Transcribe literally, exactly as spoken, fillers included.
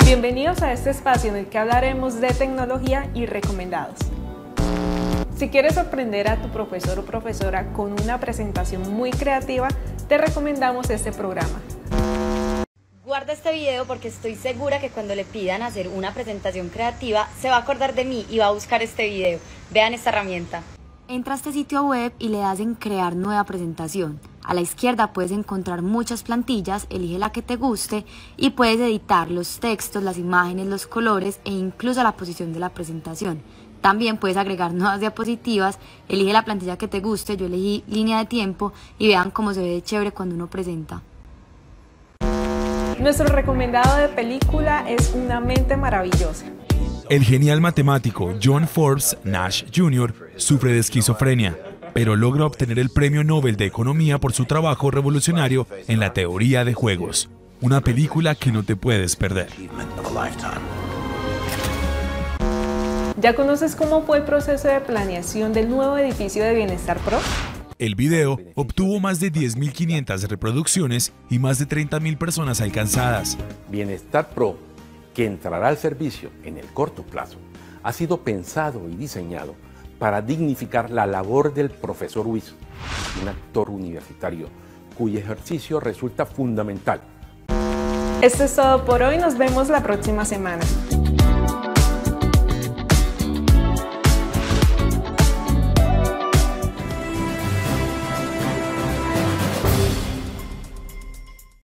Bienvenidos a este espacio en el que hablaremos de tecnología y recomendados. Si quieres sorprender a tu profesor o profesora con una presentación muy creativa, te recomendamos este programa. Guarda este video porque estoy segura que cuando le pidan hacer una presentación creativa se va a acordar de mí y va a buscar este video. Vean esta herramienta. Entra a este sitio web y le das en crear nueva presentación. A la izquierda puedes encontrar muchas plantillas, elige la que te guste y puedes editar los textos, las imágenes, los colores e incluso la posición de la presentación. También puedes agregar nuevas diapositivas, elige la plantilla que te guste, yo elegí línea de tiempo y vean cómo se ve chévere cuando uno presenta. Nuestro recomendado de película es Una mente maravillosa. El genial matemático John Forbes Nash junior sufre de esquizofrenia, pero logra obtener el Premio Nobel de Economía por su trabajo revolucionario en la teoría de juegos. Una película que no te puedes perder. ¿Ya conoces cómo fue el proceso de planeación del nuevo edificio de Bienestar Pro? El video obtuvo más de diez mil quinientas reproducciones y más de treinta mil personas alcanzadas. Bienestar Pro, que entrará al servicio en el corto plazo, ha sido pensado y diseñado para dignificar la labor del profesor Luis, un actor universitario cuyo ejercicio resulta fundamental. Esto es todo por hoy, nos vemos la próxima semana.